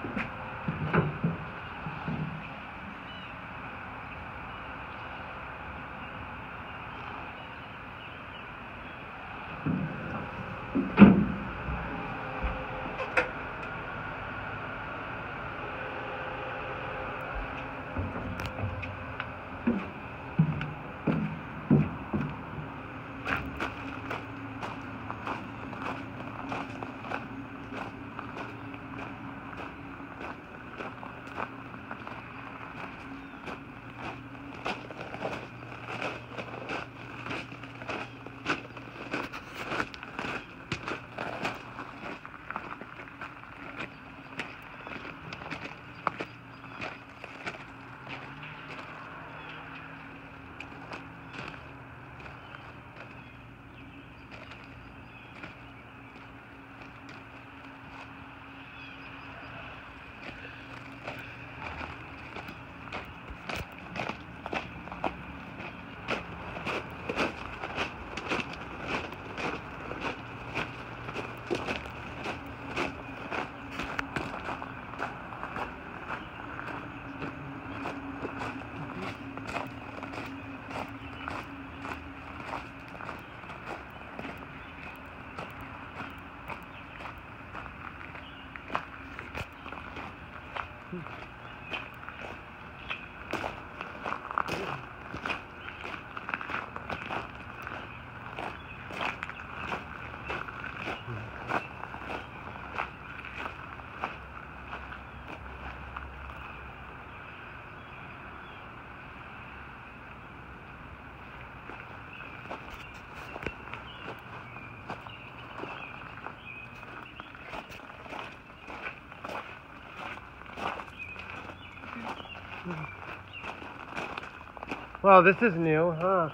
Well, this is new, huh?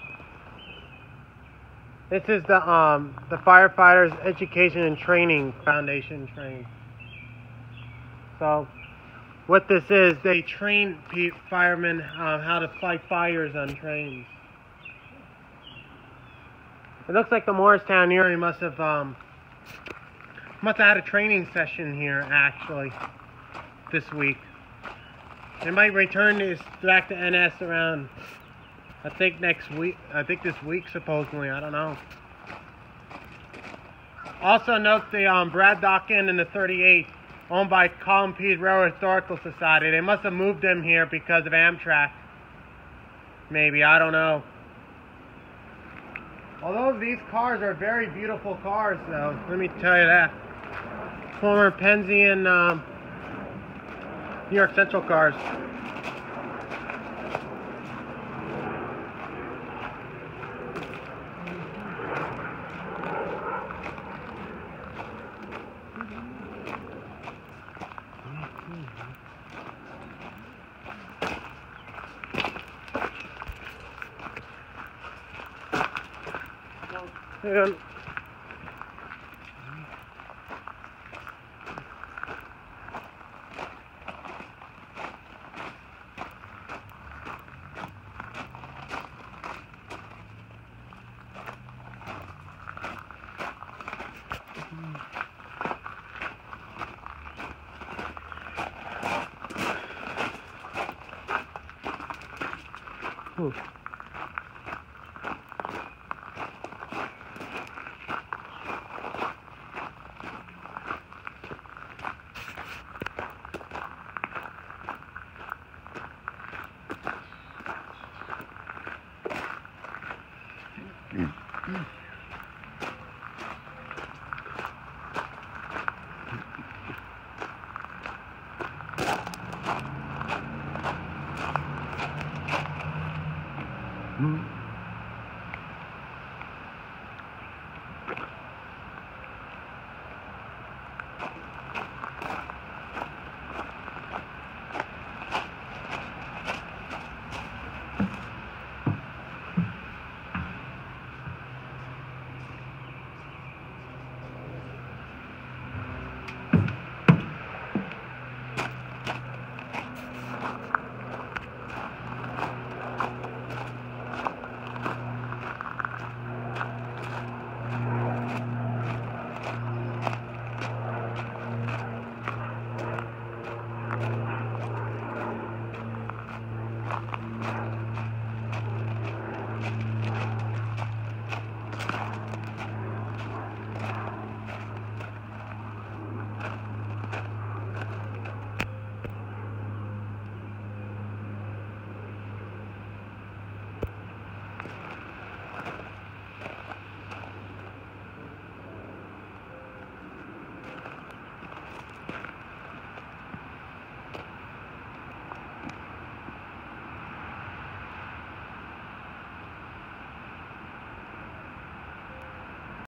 This is the Firefighters Education and Training Foundation train. So, what this is, they train firemen how to fight fires on trains. It looks like the Morristown area must have had a training session here actually this week. They might return this back to NS around, I think next week. I think this week supposedly. I don't know. Also note the Brad Dockin and the 38, owned by Colin Pease Railroad Historical Society. They must have moved them here because of Amtrak. Maybe, I don't know. Although these cars are very beautiful cars, though, let me tell you that. Former Pennsy and New York Central cars. And Mm-hmm.